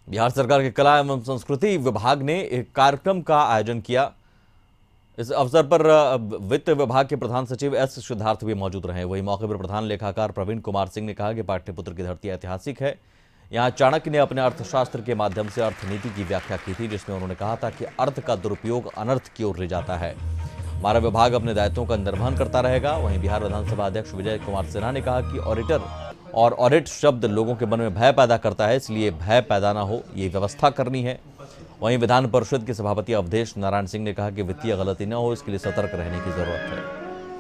बिहार सरकार के कला एवं संस्कृति विभाग ने एक कार्यक्रम का आयोजन किया। इस अवसर पर वित्त विभाग के प्रधान सचिव एस सिद्धार्थ भी मौजूद रहे। वहीं मौके पर प्रधान लेखाकार प्रवीण कुमार सिंह ने कहा कि पाटलिपुत्र की धरती ऐतिहासिक है। यहाँ चाणक्य ने अपने अर्थशास्त्र के माध्यम से अर्थनीति की व्याख्या की थी, जिसमें उन्होंने कहा था कि अर्थ का दुरुपयोग अनर्थ की ओर ले जाता है। हमारा विभाग अपने दायित्वों का निर्वहन करता रहेगा। वहीं बिहार विधानसभा अध्यक्ष विजय कुमार सिन्हा ने कहा कि ऑडिटर और ऑडिट शब्द लोगों के मन में भय पैदा करता है, इसलिए भय पैदा ना हो ये व्यवस्था करनी है। वहीं विधान परिषद के सभापति अवधेश नारायण सिंह ने कहा कि वित्तीय गलती न हो, इसके लिए सतर्क रहने की जरूरत है।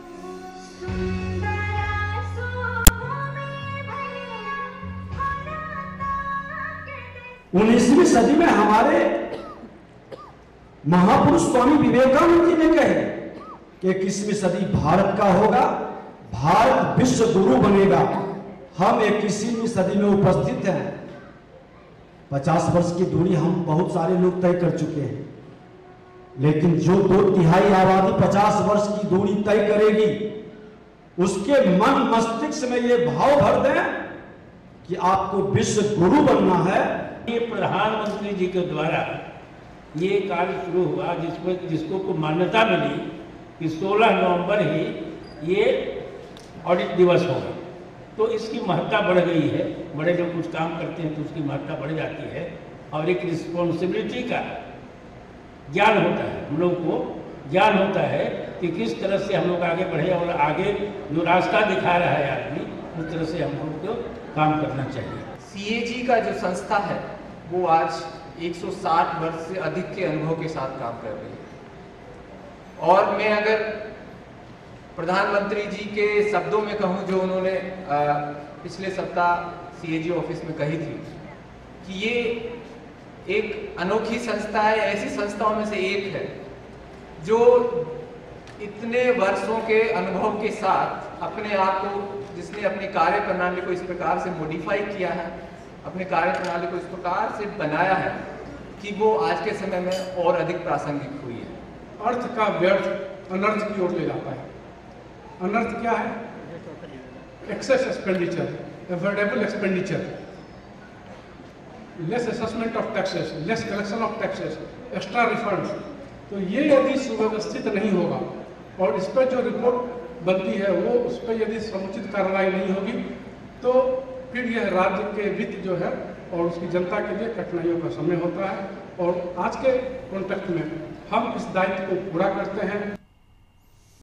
19वीं सदी में हमारे महापुरुष स्वामी विवेकानंद जी ने कहे कि 21वीं सदी भारत का होगा, भारत विश्व गुरु बनेगा। हम 21वीं सदी में उपस्थित हैं। 50 वर्ष की दूरी हम बहुत सारे लोग तय कर चुके हैं, लेकिन जो 2/3 आबादी 50 वर्ष की दूरी तय करेगी, उसके मन मस्तिष्क में ये भाव भर दें कि आपको विश्व गुरु बनना है। ये प्रधानमंत्री जी के द्वारा ये कार्य शुरू हुआ, जिसको को मान्यता मिली कि 16 नवंबर ही ये ऑडिट दिवस होगा। तो इसकी महत्ता बढ़ गई है। बड़े लोग कुछ काम करते हैं तो उसकी महत्ता बढ़ जाती है और एक रिस्पॉन्सिबिलिटी का ज्ञान होता है। हम लोग को ज्ञान होता है कि किस तरह से हम लोग आगे बढ़े और आगे जो रास्ता दिखा रहा है आदमी, उस तरह से हम लोग को काम करना चाहिए। सीएजी का जो संस्था है वो आज 160 वर्ष से अधिक के अनुभव के साथ काम कर रही है। और मैं अगर प्रधानमंत्री जी के शब्दों में कहूं, जो उन्होंने पिछले सप्ताह सीएजी ऑफिस में कही थी कि ये एक अनोखी संस्था है, ऐसी संस्थाओं में से एक है जो इतने वर्षों के अनुभव के साथ अपने आप को, जिसने अपनी कार्य प्रणाली को इस प्रकार से मॉडिफाई किया है, अपने कार्य प्रणाली को इस प्रकार से बनाया है कि वो आज के समय में और अधिक प्रासंगिक हुई है। अर्थ का व्यर्थ अनर्थ की ओर ले जाता है। अनर्थ क्या है? Excess expenditure, avoidable expenditure, less assessment of taxes, less collection of taxes, extra refunds. तो ये यदि सुव्यवस्थित नहीं होगा और इस पर जो रिपोर्ट बनती है वो उस पर यदि समुचित कार्रवाई नहीं होगी, तो फिर यह राज्य के वित्त जो है और उसकी जनता के लिए कठिनाइयों का समय होता है। और आज के कॉन्टेक्स्ट में हम इस दायित्व को पूरा करते हैं।